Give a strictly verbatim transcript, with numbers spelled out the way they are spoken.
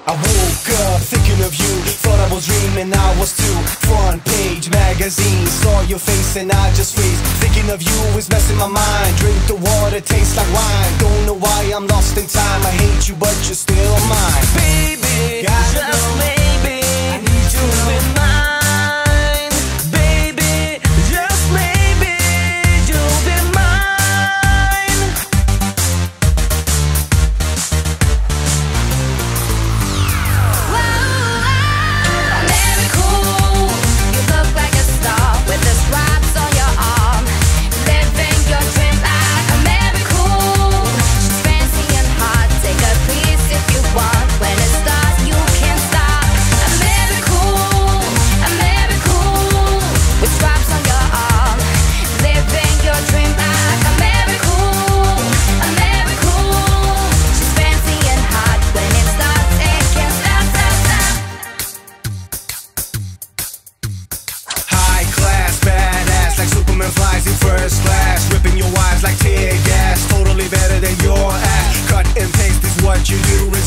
I woke up thinking of you, thought I was dreaming I was too. Front page magazine, saw your face and I just freeze. Thinking of you is messing my mind. Drink the water, tastes like wine. Don't know why I'm lost in time. I hate you but you're still mine. Baby, gotta just know. Maybe I need you to be mine. Baby, just maybe you'll be mine. Flies in first class, ripping your wives like tear gas. Totally better than your ass. Cut and paste is what you do.